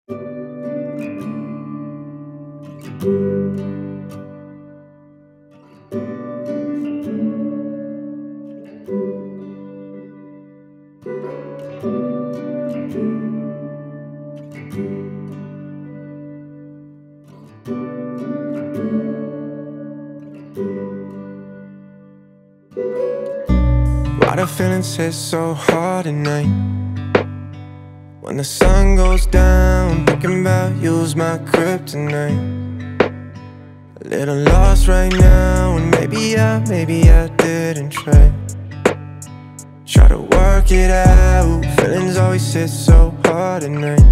Why the feelings hit so hard at night? When the sun goes down, thinking about you's my kryptonite. A little lost right now, and maybe I didn't try. Try to work it out, feelings always hit so hard at night.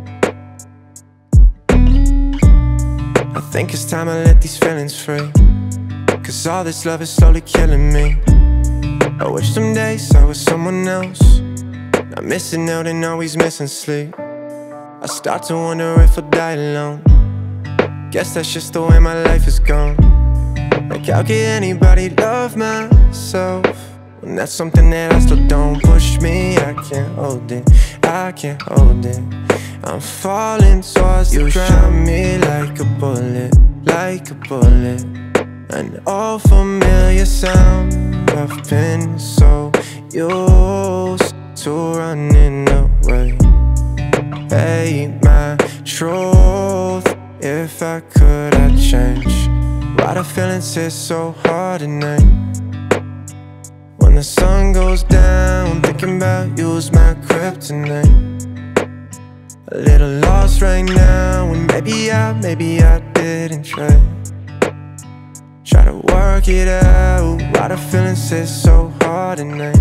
I think it's time I let these feelings free, 'cause all this love is slowly killing me. I wish some days I was someone else, not missing out and always missing sleep. I start to wonder if I'll die alone. Guess that's just the way my life is gone. Like, how can anybody love myself when that's something that I still don't? Push me, I can't hold it, I can't hold it. I'm falling towards the ground. You shot me like a bullet, like a bullet. An old familiar sound, I've been so used to running away. Hey, my truth, if I could, I'd change. Why the feelings hit so hard at night? When the sun goes down, thinking about you's my kryptonite. A little lost right now, and maybe I didn't try. Try to work it out, why the feelings hit so hard at night.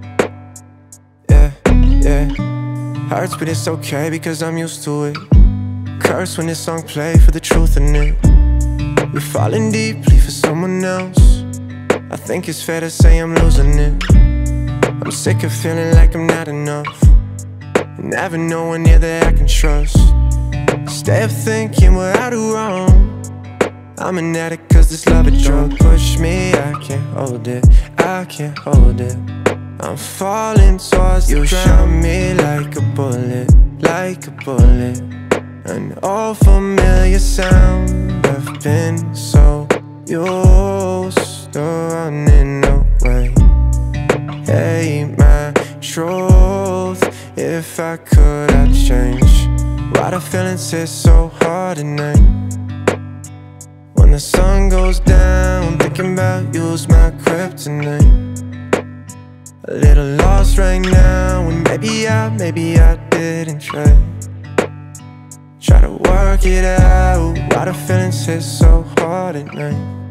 Yeah, hurts but it's okay because I'm used to it. Curse when this song play for the truth in it. You're falling deeply for someone else. I think it's fair to say I'm losing it. I'm sick of feeling like I'm not enough, and having no one near that I can trust. Stay up thinking what I do wrong. I'm an addict 'cause this love a drug. Push me, I can't hold it, I can't hold it. I'm falling towards the ground. You shot me like a bullet, like a bullet. An old familiar sound, I've been so used to running away. Hey, my truth, if I could, I'd change. Why the feelings hit so hard at night? When the sun goes down, thinking about you's my kryptonite. A little lost right now, and maybe I didn't try. Try to work it out, why the feelings hit so hard at night.